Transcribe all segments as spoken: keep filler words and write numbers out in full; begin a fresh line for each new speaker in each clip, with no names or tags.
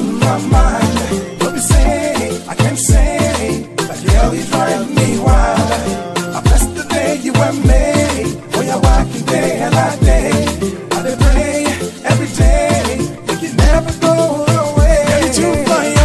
on my mind. Don't be say, I can't say, that girl you drive me wild. I bless the day you were made, for your walking day and I day. I dey pray every day, you can never go away. Girl, you too fine,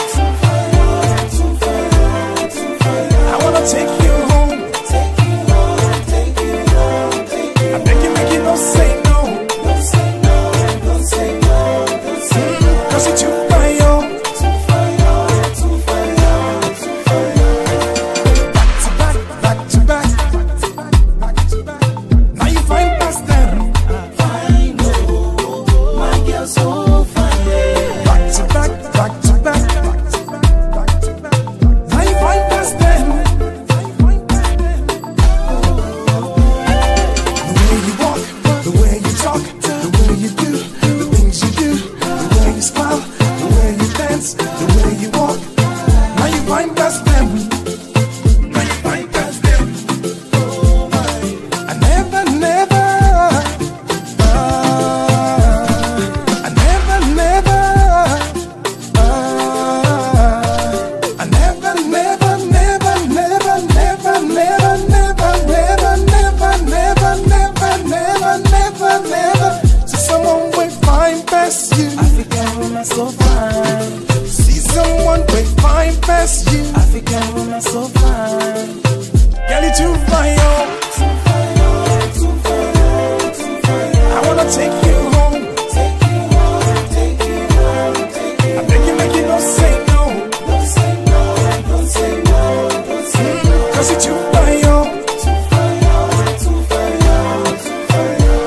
I wanna take you home. Take you home, take you home, take you home. I beg you, make you no say no. Don't say no, don't say no, don't say no. Cause you too fine, yo. Too fine, yo, too fine, yo, too fine, yo. Back to back, back to back, back to back. Now you find past them. Fine, oh, my girl so fine. Back to back, back to back, back to back, back to back. Now you find past them. The way you talk, the way you do, the things you do, the way you smile, the way you dance, the way you walk. Now you find past them. Now you find past them. Oh my. I never, never, uh, I never, never, uh, I never, never, never, never, never, never, never, never, never, never, never, never, never, never. See someone will find past you.
African woman so fine.
See someone will find past you.
African woman so fine.
Girl, you too fine, yo.
Too fine, oh, too fine, oh, too fine, oh.
I wanna take you home.
Take you home, take you home, take you
I beg you, make you no say no.
Don't say no, don't say no, don't say no.
Cause you too fine, yo.
Too fine, oh, too fine, oh, too fine, oh.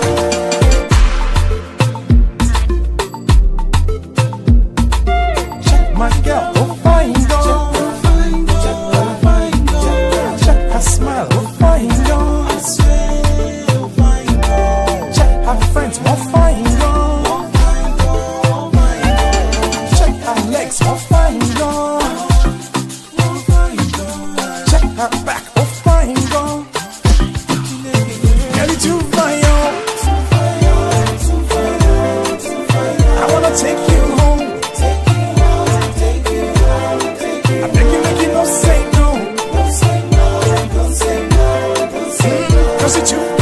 Check my girl, oh fine, yo.
Check her fine, oh.
Check her smile, oh fine, yo.
I swear, oh fine, oh.
Check her friends, oh fine, yo.
Oh fine, oh, fine,
Check her legs, oh fine, yo.
oh, oh fine, oh.
Check her back, oh fine, yo. Girl, you too fine, yo.
Too fine, oh, too fine, oh, too fine, oh.
I wanna take you home.
Take you home, take you home, take you
I beg you, make you no say no.
Don't say no, don't say no, don't say no.
Cause you too